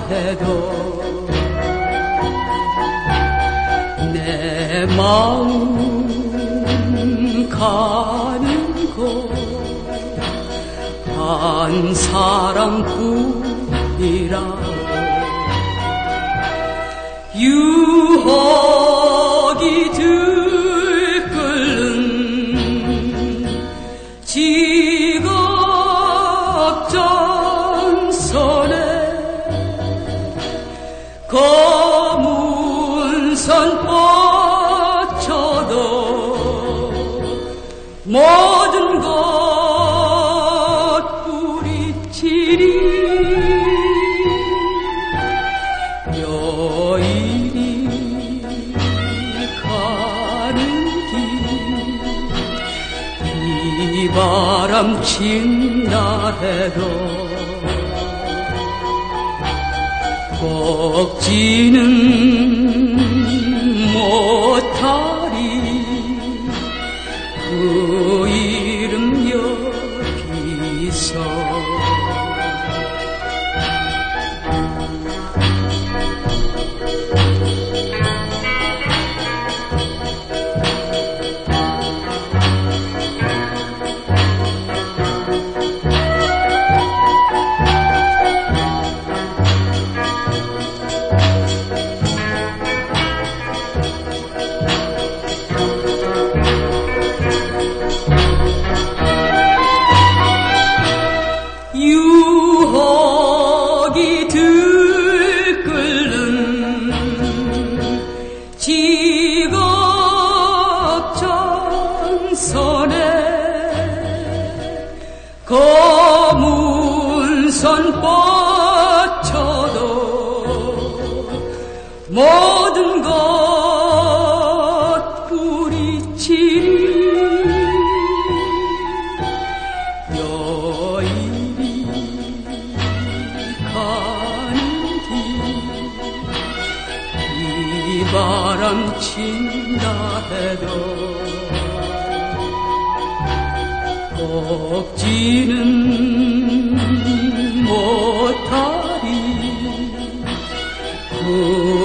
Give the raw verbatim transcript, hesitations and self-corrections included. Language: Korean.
해도 내 마음 가는 곳 한 사람뿐이라 유혹이 들끓는 지각전선에 검은 선 뻗쳐도 모든 것 뿌리치리 여인이 가는 길 비바람 친다 해도 꺾지는 못하리 그 이름 여기서 유혹이 들끓는 지각전선에 검은 선 뻗쳐도 모든 것 뿌리치리 여인이 가는 길 비바람 친다 해도 꺾지는 못하리 그